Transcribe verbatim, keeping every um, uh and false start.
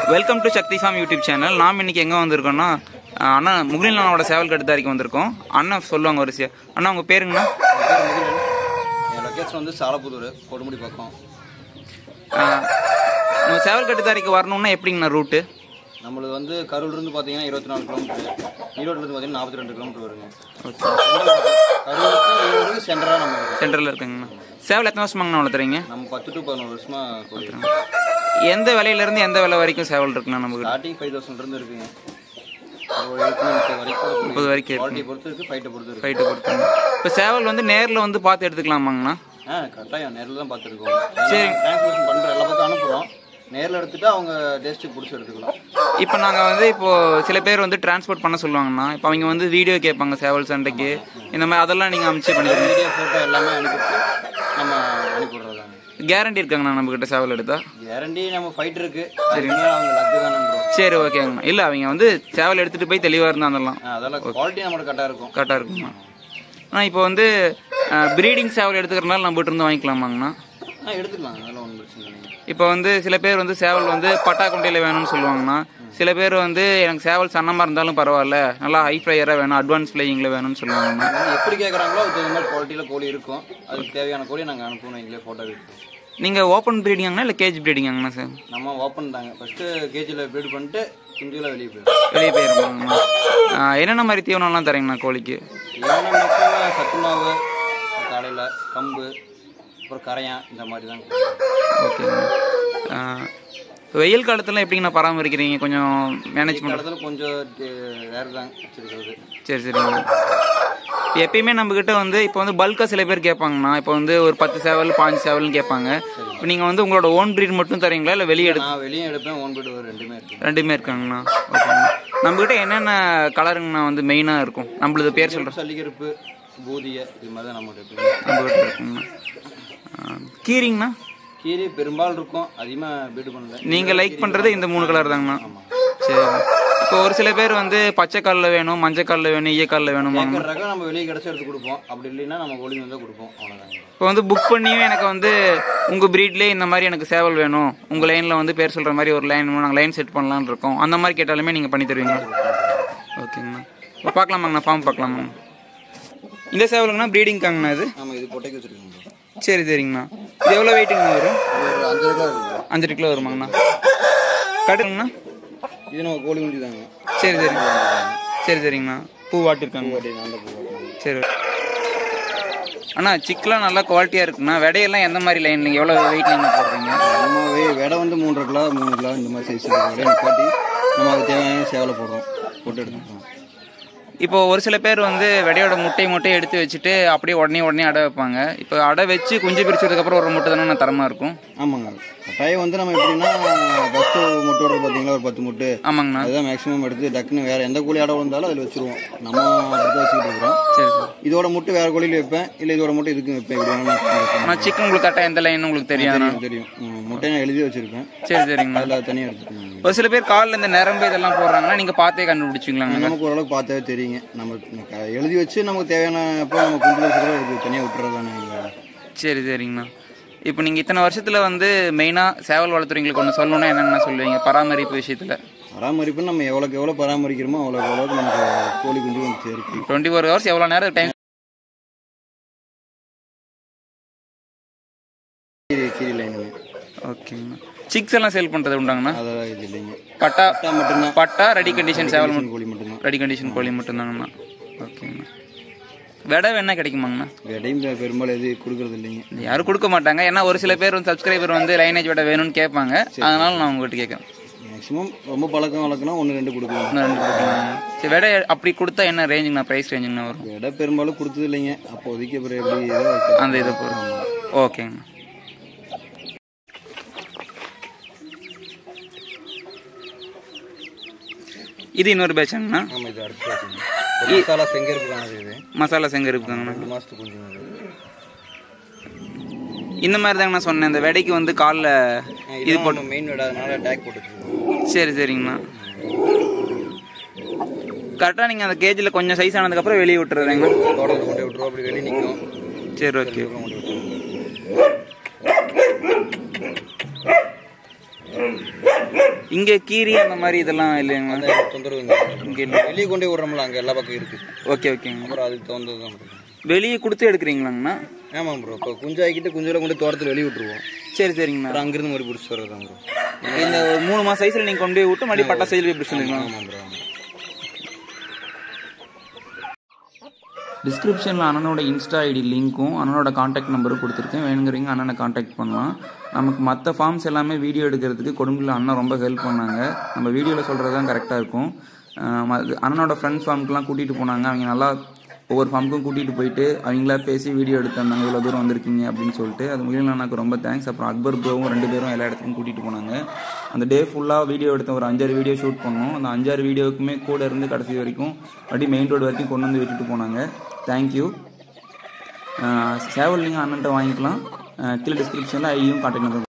Welcome to Sakthi farm YouTube channel. நாம் இன்னைக்கு எங்கே வந்திருக்கோம்னா அண்ணா முகிலன் அண்ணாவோட சேவல் கட்டுத்தாரிக்கு வந்திருக்கோம். அண்ணா சொல்லுவாங்க ஒரு விஷயம். அண்ணா உங்கள் பேருங்கண்ணா? என் லொக்கேஷன் வந்து சாலப்புதூர் கொடுமுடி பக்கம். நம்ம சேவல் கட்டுத்தாரிக்கு வரணும்னா எப்படிங்கண்ணா ரூட்டு? நம்மளுக்கு வந்து கரூர்லேருந்து பார்த்தீங்கன்னா இருபத்தி நாலு கிலோமீட்டர், ஈரோட்லேருந்து பார்த்தீங்கன்னா நாற்பத்தி ரெண்டு கிலோமீட்டர் வருங்க. கரூருக்கு ஈரோடு சென்டராக நம்ம சென்டரில் இருக்குங்கண்ணா. சேவல் எத்தனை வருஷமாங்கண்ணா வளர்த்துறீங்க? நம்ம பத்து டு பதினோரு வருஷமாக கொடுக்குறோம். எந்த விலையிலேருந்து எந்த விலை வரைக்கும் சேவல் இருக்குண்ணா? நமக்கு ஸ்டார்டிங் ஃபைவ் தௌசண்ட்லேருந்து இருக்குங்க, வரைக்கும் முப்பது வரைக்கும் குவாலிட்டி பொறுத்து இருக்குது, ஃபைட்டை பொறுத்து இருக்குது. ஃபைட்டை பொறுத்து. இப்போ சேவல் வந்து நேரில் வந்து பார்த்து எடுத்துக்கலாமாங்கண்ணா? ஆ கரெக்டாக நேரில் தான் பார்த்துருக்கோம். சரி, டிரான்ஸ்லேஷன் பண்ணுற எல்லா பக்கம் அனுப்புகிறோம். நேரில் எடுத்துகிட்டு அவங்க டேஸ்ட்டுக்கு பிடிச்சி எடுத்துக்கலாம். இப்போ நாங்கள் வந்து இப்போது சில பேர் வந்து டிரான்ஸ்போர்ட் பண்ண சொல்லுவாங்கண்ணா. இப்போ அவங்க வந்து வீடியோ கேட்பாங்க சேவல் சண்டைக்கு, இந்த மாதிரி அதெல்லாம் நீங்கள் அனுப்பிச்சு பண்ணிடுங்க. வீடியோ ஃபோட்டோ எல்லாமே அனுப்பிட்டு நம்ம அனுப்பிவிட்றதாங்க. கேரண்டி இருக்காங்கண்ணா நம்மக்கிட்ட சேவல் எடுத்தா? கேரண்டி நம்ம ஃபைட் இருக்கு. சரிங்க, அவங்க லக்கு தானே. சரி, ஓகேங்கண்ணா. இல்லை அவங்க வந்து சேவல் எடுத்துகிட்டு போய் தெளிவாக இருந்தால் அதெல்லாம் அதெல்லாம் குவாலிட்டி நம்மளுக்கு கரெக்டாக இருக்கும். கரெக்டாக இருக்குங்கண்ணா. ஆனால் இப்போ வந்து ப்ரீடிங் சேவல் எடுத்துக்கிறனால நம்ம வீட்டு இருந்து வாங்கிக்கலாமாங்கண்ணா? ஆ எடுத்துக்கலாம், அதெல்லாம் ஒன்றும் பிரச்சனை இல்லைங்க. இப்போ வந்து சில பேர் வந்து சேவல் வந்து பட்டா குண்டையில் வேணும்னு சொல்லுவாங்கண்ணா. சில பேர் வந்து எனக்கு சேவல் சன்னமாக இருந்தாலும் பரவாயில்ல, நல்லா ஹை ஃப்ளையராக வேணும், அட்வான்ஸ் ஃப்ளையிங்கில் வேணும்னு சொல்லுவாங்கண்ணா. எப்படி கேட்குறாங்களோ அதுக்கு தகுந்த மாதிரி குவாலிட்டியில் கோழி இருக்கும். அதுக்கு தேவையான கோழி நாங்கள் அனுப்பணும், எங்களே ஃபோட்டோ எடுத்து. நீங்கள் ஓப்பன் ப்ரீடிங்காங்கண்ணா இல்லை கேஜ் ப்ரீடிங்காங்கண்ணா சார்? நம்ம ஓப்பன் தாங்க. ஃபஸ்ட்டு கேஜில் ப்ரீட் பண்ணிட்டு குஞ்சுகளை வெளியே போயிடும். வெளியே போயிருப்பாங்கண்ணா. என்னென்ன மாதிரி தீவனம்லாம் தரீங்கண்ணா கோழிக்கு? தீவனம் சத்து மாவு, காலையில் கம்பு, அப்புறம் கரையான், இந்த மாதிரி தான். ஓகேங்கண்ணா. வெயில் காலத்தில் எப்படிங்கண்ணா பராமரிக்கிறீங்க? கொஞ்சம் மேனேஜ்மெண்ட் காலத்தில் கொஞ்சம் வேறு தான் வச்சுருக்கிறது. சரி சரிங்கண்ணா. எப்பயுமே நம்மக்கிட்ட வந்து இப்போ வந்து பல்காக சில பேர் கேட்பாங்கண்ணா. இப்போ வந்து ஒரு பத்து சேவல் பாஞ்சு சேவல்னு கேட்பாங்க. இப்போ நீங்கள் வந்து உங்களோட ஓன் ப்ரீட் மட்டும் தரீங்களா இல்லை வெளியே எடுத்து? நான் வெளியே எடுப்பேன், ஓன் ப்ரீட் ரெண்டுமே இருக்கு. ரெண்டுமே இருக்காங்கண்ணா. ஓகேங்கண்ணா. நம்மக்கிட்ட என்னென்ன கலருங்கண்ணா வந்து மெயினாக இருக்கும்? நம்மளது பேர் சொல்கிறேன். சல்லிகருப்பு, பூதிய, இது மாதிரி தான் நம்மகிட்ட நம்மகிட்ட இருக்குங்கண்ணா. கீரிங்கண்ணா? கீரி பெரும்பாலும் இருக்கும், அதிகமாக பீடு பண்ணல. நீங்கள் லைக் பண்ணுறது இந்த மூணு கலர் தாங்கண்ணா? சரி. இப்போ ஒரு சில பேர் வந்து பச்சை காலில் வேணும், மஞ்சள் காலில் வேணும், ஈய காலில் வேணும். ரகம் நம்ம வெளியே கிடச்சி எடுத்து கொடுப்போம். அப்படி இல்லைன்னா நம்ம கோழி வந்து கொடுப்போம், அவ்வளோதாங்க. இப்போ வந்து புக் பண்ணியும் எனக்கு வந்து உங்கள் ப்ரீட்லேயே இந்த மாதிரி எனக்கு சேவல் வேணும், உங்கள் லைனில் வந்து பேர் சொல்கிற மாதிரி ஒரு லைன் நாங்கள் லைன் செட் பண்ணலான்னு இருக்கோம், அந்த மாதிரி கேட்டாலுமே நீங்கள் பண்ணி தருவீங்க? ஓகேங்கண்ணா. இப்போ பார்க்கலாமாங்கண்ணா? ஃபார்ம் பார்க்கலாமாங்கண்ணா? இந்த சேவலுங்கண்ணா ப்ரீடிங்காங்கண்ணா இது? ஆமாம், இது பொட்டைக்கு வச்சுருக்கோங்க. சரி சரிங்கண்ணா. இது எவ்வளோ வெயிட்டுங்கண்ணா வரும்? ஒரு அஞ்சரை கிலோ இருக்கும். அஞ்சரை கிலோ வருமாங்கண்ணா. கட்டுங்கண்ணா? இது நம்ம கோழி குஞ்சு தாங்க. சரி சரிங்க. சரி சரிங்கண்ணா. பூ வாட்டிருக்காங்க. சரி அண்ணா, சிக்கெலாம் நல்லா குவாலிட்டியாக இருக்குண்ணா. விடையெல்லாம் எந்த மாதிரி லைன், எவ்வளோ வெயிட் நீங்கள் போடுறீங்க? நம்ம விடை வந்து மூன்றரை கிலோ மூணு கிலோ இந்த மாதிரி சைஸ் விடையை நிப்பாட்டி நம்ம அதுக்கு தேவையான சேவலை போடுறோம், போட்டு எடுத்துக்கிறோம். இப்போ ஒரு சில பேர் வந்து விடையோட முட்டை முட்டையை எடுத்து வச்சுட்டு அப்படியே உடனே உடனே அடை வைப்பாங்க. இப்போ அடை வச்சு குஞ்சு பிரிச்சதுக்கப்புறம் ஒரு முட்டை தானே தரமாக இருக்கும்? ஆமாங்க. கட்டாயம் வந்து நம்ம எப்படின்னா ஃபஸ்ட்டு முட்டை விட பார்த்தீங்களா ஒரு பத்து முட்டை. ஆமாங்கண்ணா. அதுதான் மேக்ஸிமம் எடுத்து டக்குன்னு வேறு எந்த கோழி அடை வந்தாலும் அதில் வச்சுருவோம். நம்ம எடுத்து வச்சுக்கிட்டு இருக்கிறோம். சரி சார். இதோட முட்டை வேறு கோழியில் வைப்பேன், இல்லை இதோட முட்டை இதுக்கு வைப்பேன். இப்படி நான் சிக்கன் உங்களுக்கு கரெக்டாக எந்த லைன் உங்களுக்கு தெரியாது? தெரியும். முட்டையை நான் எழுதி வச்சுருப்பேன். சரி சரிங்க. அதில் தனியாக எடுத்துக்கோங்க. ஒரு சில பேர் காலில் இந்த நரம்பு இதெல்லாம் போடுறாங்கன்னா நீங்கள் பார்த்தே கண்டுபிடிச்சிங்களாங்க? நமக்கு ஓரளவுக்கு பார்த்தே தெரியுங்க. நம்ம எழுதி வச்சு நமக்கு தேவையான அப்போ நம்ம குஞ்சு வச்சுக்கிறோம், தனியாக விட்டுறதானே. சரி சரிங்கண்ணா. இப்போ நீங்கள் இத்தனை வருஷத்தில் வந்து மெயினாக சேவல் வளர்த்துறவங்களுக்கு ஒன்று சொல்லணும்னா என்னென்ன சொல்லுவீங்க பராமரிப்பு விஷயத்தில்? பராமரிப்பு நம்ம எவ்வளோக்கு எவ்வளோ பராமரிக்கிறோமோ அவ்வளோக்கு எவ்வளோக்கு நமக்கு கோழி குஞ்சு வந்து சேரும். டுவெண்ட்டி ஃபோர் ஹவர்ஸ் எவ்வளோ நேரம் டைம்? கீரி லைனுங்க. ஓகேங்கண்ணா. சிக்ஸ் எல்லாம் சேல் பண்ணுறது உண்டாங்கண்ணா? அதெல்லாம் இது இல்லைங்க. பட்டா மட்டும்தான். பட்டா ரெடி கண்டிஷன் சேவல் கோழி மட்டும்தான். ரெடி கண்டிஷன் கோழி மட்டும்தாங்கண்ணா. ஓகேங்கண்ணா. விடை வேணா கிடைக்குமாங்கண்ணா? விடையும் பெரும்பாலும் எது கொடுக்கறது இல்லைங்க, யாரும் கொடுக்க மாட்டாங்க. ஏன்னா ஒரு சில பேர் வந்து சப்ஸ்கிரைபர் வந்து லைனேஜ் விட வேணும்னு கேட்பாங்க. அதனால நான் உங்கள்கிட்ட கேட்குறேன். மேக்ஸிமம் ரொம்ப பழக்கம் வளர்க்கணும் ஒன்று ரெண்டு கொடுக்கலாம். ஒன்று ரெண்டு கொடுக்கலாம். சரி, விடை அப்படி கொடுத்தா என்ன ரேஞ்சுங்கண்ணா, ப்ரைஸ் ரேஞ்சுங்கண்ணா வரும்? விடை பெரும்பாலும் கொடுத்தது இல்லைங்க. அப்போதைக்கு அப்புறம் எப்படி அந்த இதை போகிறோம். ஓகேங்கண்ணா. இது இன்னொரு பேட்சாங்கண்ணா? ஆமாம், இது அடுத்த பேட்சுங்க. மசாலா செங்கருப்புக்கானது. இது மசாலா செங்கருப்புக்காங்கண்ணா. ரெண்டு மாதத்துக்கு கொஞ்சம் இந்த மாதிரி தாங்கண்ணா சொன்னேன். இந்த விடைக்கு வந்து காலில் இது போட்டு மெயின் விட அதனால டேக் போட்டு வச்சுருக்கோம். சரி சரிங்கண்ணா. கரெக்டாக நீங்கள் அந்த கேஜில் கொஞ்சம் சைஸ் ஆனதுக்கப்புறம் வெளியே விட்டுறீங்கண்ணா? தோட்டத்தில் கொண்டு விட்டுருவோம், அப்படி வெளியே நிற்கும். சரி, ஓகே. இங்கே கீரி அந்த மாதிரி இதெல்லாம் இல்லைங்க? தொந்தரவு இங்கே வெளியே கொண்டே விடுறோம்ல, அங்கே எல்லா பக்கம் இருக்குது. ஓகே ஓகேங்க. அப்புறம் அதுக்கு தகுந்தது தான் வெளியே கொடுத்து எடுக்கிறீங்களாங்கண்ணா? ஆமாம் ப்ரோ. இப்போ குஞ்சாக்கிட்டு குஞ்சில் கொண்டு தோட்டத்தில் வெளியே விட்டுருவோம். சரி சரிங்கண்ணா. அப்புறம் அங்கேருந்து மறுபடியும் பிடிச்சி வர்றதுதான் ப்ரோ. இந்த ஒரு மூணு மாதம் சைஸில் நீங்கள் கொண்டு போய் விட்டு மறுபடியும் பட்டா சைஸில் பிடிச்சி வந்துருக்கீங்களா? ஆமாம் ப்ரோ. டிஸ்கிரிப்ஷனில் அண்ணனோட இன்ஸ்டா ஐடி லிங்க்கும் அண்ணனோட காண்டாக்ட் நம்பரும் கொடுத்துருக்கேன். வேணுங்கிறீங்க அண்ணனை காண்டாக்ட் பண்ணலாம். நமக்கு மற்ற ஃபார்ம்ஸ் எல்லாமே வீடியோ எடுக்கிறதுக்கு கொடுங்குல அண்ணன் ரொம்ப ஹெல்ப் பண்ணாங்க. நம்ம வீடியோவில் சொல்கிறது தான் கரெக்டாக இருக்கும். அண்ணனோட ஃப்ரெண்ட்ஸ் ஃபார்முக்கெலாம் கூட்டிகிட்டு போனாங்க. அவங்க நல்லா ஒவ்வொரு ஃபார்முக்கும் கூட்டிகிட்டு போயிட்டு அவங்களா பேசி வீடியோ எடுத்தாங்க. இவ்வளோ தூரம் வந்திருக்கீங்க அப்படின்னு சொல்லிட்டு அது முயல் அண்ணாக்கு ரொம்ப தேங்க்ஸ். அப்புறம் அக்பர் ப்ரோவும் ரெண்டு பேரும் எல்லா இடத்துக்கும் கூட்டிகிட்டு போனாங்க. அந்த டே ஃபுல்லாக வீடியோ எடுத்த ஒரு அஞ்சாறு வீடியோ ஷூட் பண்ணோம். அந்த அஞ்சாறு வீடியோவுக்குமே கூட இருந்து கடைசி வரைக்கும் அப்படி மெயின் ரோடு வரைக்கும் கொண்டு வந்து விட்டுட்டு போனாங்க. தேங்க்யூ. சேவல் நீங்கள் அண்ணன்ட்ட வாங்கிக்கலாம். கீழே டிஸ்கிரிப்ஷனில் ஐயும் கான்டாக்ட் நம்பர்